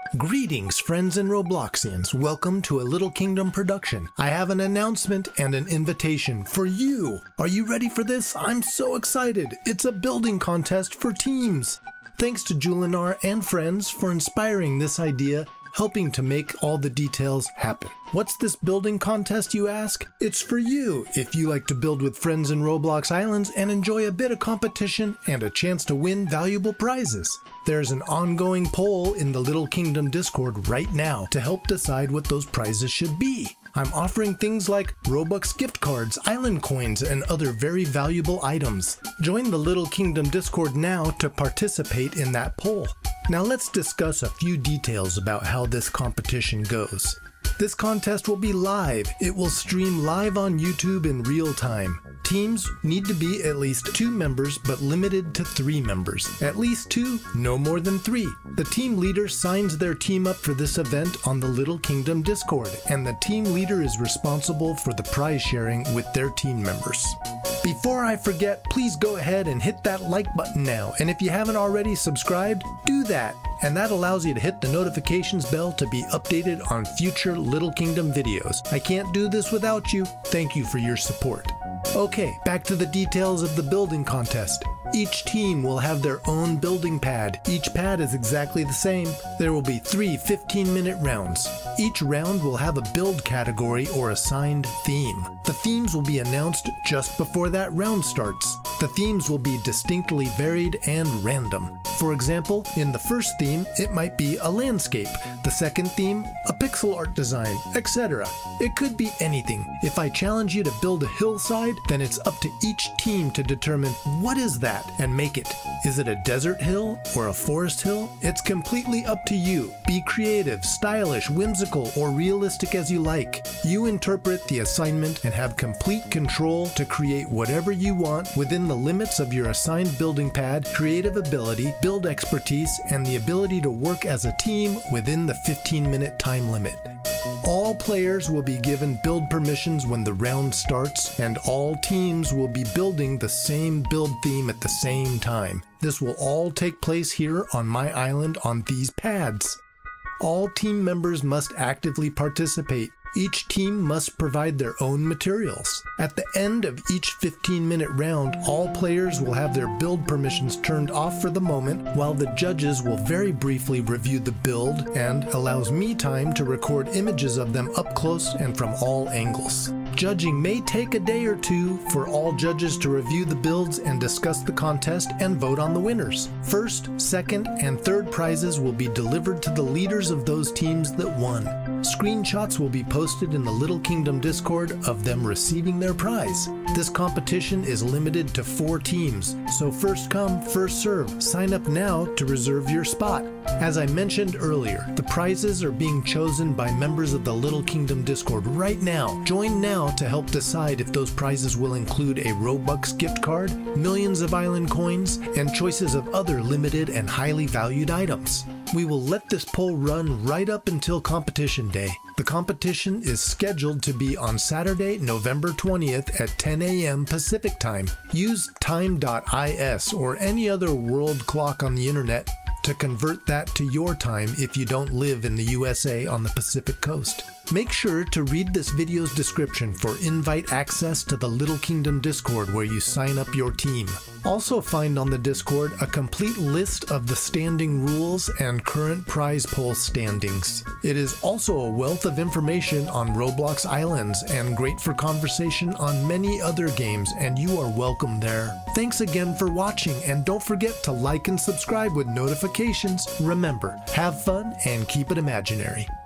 Greetings, friends and Robloxians. Welcome to a Little Kingdom production. I have an announcement and an invitation for you. Are you ready for this? I'm so excited. It's a building contest for teams. Thanks to Julinar and friends for inspiring this idea, helping to make all the details happen. What's this building contest, you ask? It's for you if you like to build with friends in Roblox Islands and enjoy a bit of competition and a chance to win valuable prizes. There's an ongoing poll in the Little Kingdom Discord right now to help decide what those prizes should be. I'm offering things like Robux gift cards, island coins, and other very valuable items. Join the Little Kingdom Discord now to participate in that poll. Now let's discuss a few details about how this competition goes. This contest will be live. It will stream live on YouTube in real time. Teams need to be at least 2 members, but limited to 3 members. At least 2, no more than 3. The team leader signs their team up for this event on the Little Kingdom Discord, and the team leader is responsible for the prize sharing with their team members. Before I forget, please go ahead and hit that like button now, and if you haven't already subscribed, do that. And that allows you to hit the notifications bell to be updated on future Little Kingdom videos. I can't do this without you. Thank you for your support. Okay, back to the details of the building contest. Each team will have their own building pad. Each pad is exactly the same. There will be 3 15-minute rounds. Each round will have a build category or assigned theme. The themes will be announced just before that round starts. The themes will be distinctly varied and random. For example, in the first theme, it might be a landscape. The second theme, a pixel art design, etc. It could be anything. If I challenge you to build a hillside, then it's up to each team to determine what is that and make it. Is it a desert hill or a forest hill? It's completely up to you. Be creative, stylish, whimsical, or realistic as you like. You interpret the assignment and have complete control to create whatever you want within the limits of your assigned building pad, creative ability, build expertise, and the ability to work as a team within the 15-minute time limit. All players will be given build permissions when the round starts, and all teams will be building the same build theme at the same time. This will all take place here on my island on these pads. All team members must actively participate. Each team must provide their own materials. At the end of each 15-minute round, all players will have their build permissions turned off for the moment, while the judges will very briefly review the build and allows me time to record images of them up close and from all angles. Judging may take a day or 2 for all judges to review the builds and discuss the contest and vote on the winners. First, second, and third prizes will be delivered to the leaders of those teams that won. Screenshots will be posted in the Little Kingdom Discord of them receiving their prize. This competition is limited to 4 teams, so first come, first serve. Sign up now to reserve your spot. As I mentioned earlier, the prizes are being chosen by members of the Little Kingdom Discord right now. Join now to help decide if those prizes will include a Robux gift card, millions of island coins, and choices of other limited and highly valued items. We will let this poll run right up until competition day. The competition is scheduled to be on Saturday, November 20th at 10 a.m. Pacific Time. Use time.is or any other world clock on the internet to convert that to your time if you don't live in the USA on the Pacific Coast. Make sure to read this video's description for invite access to the Little Kingdom Discord where you sign up your team. Also find on the Discord a complete list of the standing rules and current prize poll standings. It is also a wealth of information on Roblox Islands and great for conversation on many other games, and you are welcome there. Thanks again for watching, and don't forget to like and subscribe with notifications. Remember, have fun and keep it imaginary.